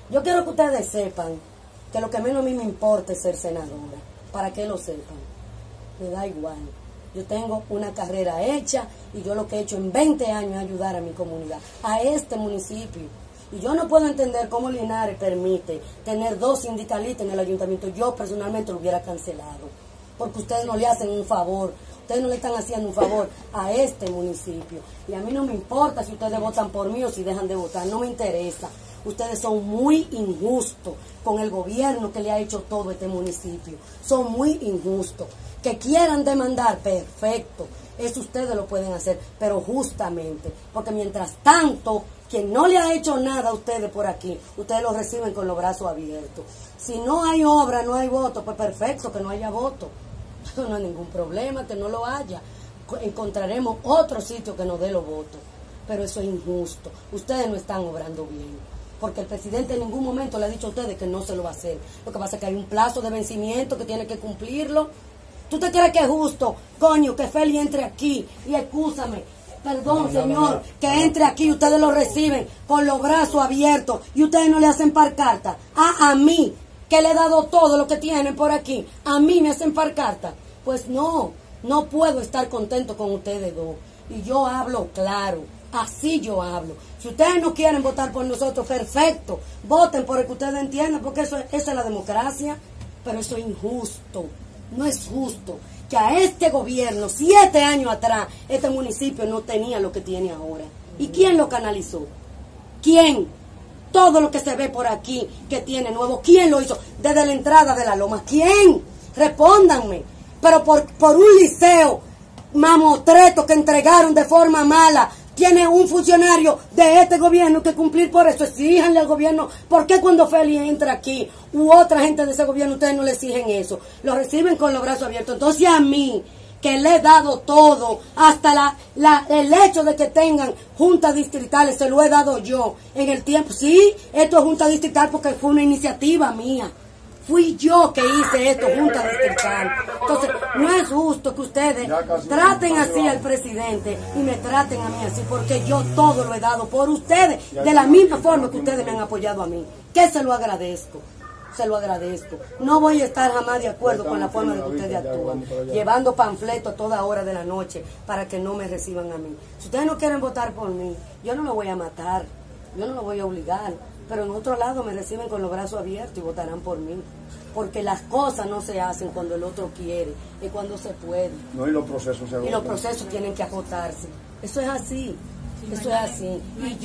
Yo quiero que ustedes sepan que lo que menos a mí me importa es ser senadora. Para que lo sepan. Me da igual. Yo tengo una carrera hecha y yo lo que he hecho en 20 años es ayudar a mi comunidad, a este municipio. Y yo no puedo entender cómo Linares permite tener 2 sindicalistas en el ayuntamiento. Yo personalmente lo hubiera cancelado. Porque ustedes no le hacen un favor. Ustedes no le están haciendo un favor a este municipio. Y a mí no me importa si ustedes votan por mí o si dejan de votar. No me interesa. Ustedes son muy injustos con el gobierno que le ha hecho todo este municipio. Son muy injustos. Que quieran demandar, perfecto. Eso ustedes lo pueden hacer, pero justamente. Porque mientras tanto, quien no le ha hecho nada a ustedes por aquí, ustedes lo reciben con los brazos abiertos. Si no hay obra, no hay voto, pues perfecto, que no haya voto. Eso no hay ningún problema, que no lo haya. Encontraremos otro sitio que nos dé los votos. Pero eso es injusto. Ustedes no están obrando bien. Porque el presidente en ningún momento le ha dicho a ustedes que no se lo va a hacer. Lo que pasa es que hay un plazo de vencimiento que tiene que cumplirlo. ¿Tú te crees que es justo, coño, que Feli entre aquí y excúsame? Perdón, señor, que entre aquí y ustedes lo reciben con los brazos abiertos y ustedes no le hacen par carta? A mí, que le he dado todo lo que tienen por aquí, a mí me hacen par carta. Pues no puedo estar contento con ustedes dos. Y yo hablo claro, así yo hablo. Si ustedes no quieren votar por nosotros, perfecto, voten por el que ustedes entiendan, porque esa es la democracia, pero eso es injusto. No es justo que a este gobierno, 7 años atrás, este municipio no tenía lo que tiene ahora. ¿Y quién lo canalizó? ¿Quién? Todo lo que se ve por aquí que tiene nuevo, ¿quién lo hizo? Desde la entrada de la loma, ¿quién? Respóndanme. Pero por un liceo mamotreto que entregaron de forma mala, tiene un funcionario de este gobierno que cumplir por eso. Exíjanle al gobierno. ¿Por qué cuando Feli entra aquí u otra gente de ese gobierno ustedes no le exigen eso? Lo reciben con los brazos abiertos. Entonces a mí, que le he dado todo, hasta el hecho de que tengan juntas distritales, se lo he dado yo en el tiempo. Sí, esto es junta distrital porque fue una iniciativa mía. Fui yo que hice esto, junta distrital. Entonces, no es justo que ustedes traten así al presidente y me traten a mí así, porque yo todo lo he dado por ustedes, de la misma forma que ustedes me han apoyado a mí. Que se lo agradezco. Se lo agradezco. No voy a estar jamás de acuerdo con la forma de que ustedes actúan, llevando panfletos a toda hora de la noche para que no me reciban a mí. Si ustedes no quieren votar por mí, yo no lo voy a matar, yo no lo voy a obligar. Pero en otro lado me reciben con los brazos abiertos y votarán por mí. Porque las cosas no se hacen cuando el otro quiere, es cuando se puede. No, y los procesos se agotan. Y los procesos tienen que agotarse. Eso es así. Eso es así.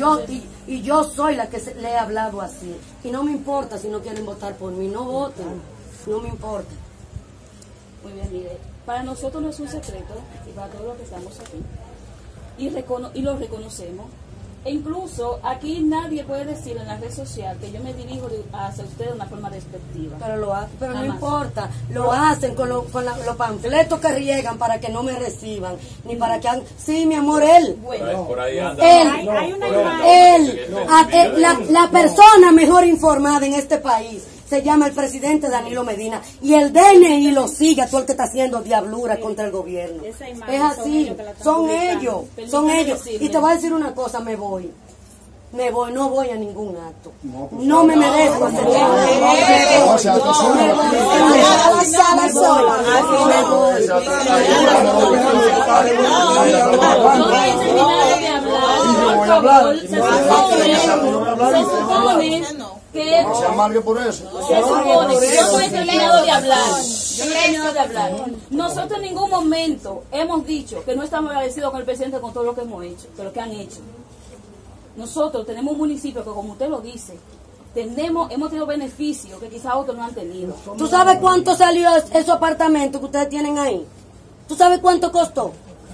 Y yo soy la que le he hablado así. Y no me importa si no quieren votar por mí. No voten. No me importa. Muy bien, mire. Para nosotros no es un secreto, y para todos los que estamos aquí, y lo reconocemos. E incluso aquí nadie puede decir en la red social que yo me dirijo hacia usted de una forma despectiva. Pero no importa, lo hacen con los panfletos que riegan para que no me reciban, ni para que hagan... Sí, mi amor, él. Bueno, por ahí anda. La persona mejor informada en este país se llama el presidente Danilo Medina, y el DNI lo sigue a todo el que está haciendo diablura contra el gobierno. Es así, son ellos. Y te voy a decir una cosa, me voy, no voy a ningún acto. No me merezco ese que no se amargue por eso. Se supone que yo no he terminado de hablar. Nosotros en ningún momento hemos dicho que no estamos agradecidos con el presidente con todo lo que hemos hecho, con lo que han hecho. Nosotros tenemos un municipio que, como usted lo dice, hemos tenido beneficios que quizás otros no han tenido. ¿Tú sabes cuánto salió esos apartamentos que ustedes tienen ahí? ¿Tú sabes cuánto costó?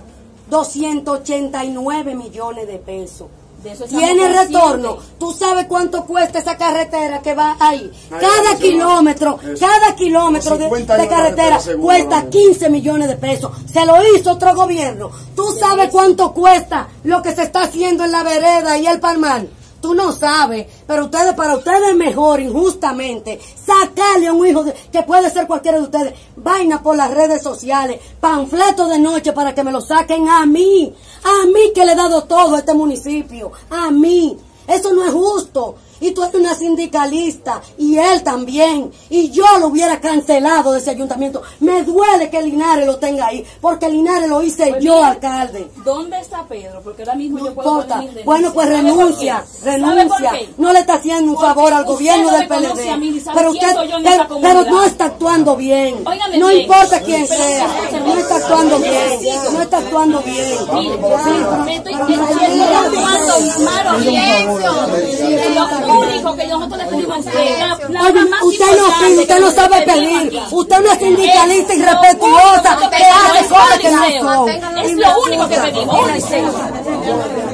289 millones de pesos. Tiene retorno. ¿Tú sabes cuánto cuesta esa carretera que va ahí? Cada kilómetro de carretera cuesta 15 millones de pesos. Se lo hizo otro gobierno. ¿Tú sabes cuánto cuesta lo que se está haciendo en la vereda y el palmar? Tú no sabes, pero para ustedes es mejor, injustamente, sacarle a un hijo que puede ser cualquiera de ustedes, vaina por las redes sociales, panfletos de noche para que me lo saquen a mí que le he dado todo a este municipio, a mí. Eso no es justo. Y tú eres una sindicalista, y él también. Y yo lo hubiera cancelado de ese ayuntamiento. Me duele que Linares lo tenga ahí, porque Linares lo hice Pues yo, mira, alcalde. ¿dónde está Pedro? Porque ahora mismo No yo puedo importa. poner mi Bueno, pues denuncia. ¿Sabe por renuncia, qué? ¿Sabe por renuncia. qué? No le está haciendo un Porque favor al usted gobierno no del me conoce PLD. a mí, ni sabe Pero quién usted, soy yo en esa pero comunidad. no está actuando bien. Óigame No bien. importa quién Pero sea. escúcheme. No está actuando bien. Necesito. No está actuando bien. Mire, me estoy pero- actuando mal o bien. Lo único que nosotros le pedimos es la Oye, palabra más usted no importante pide, usted que no le sabe pedimos pedir. aquí. Usted no es sindicalista Es irrespetuosa lo único que pedimos, hace es cosas que no liceo. son. Es lo único que pedimos, un liceo.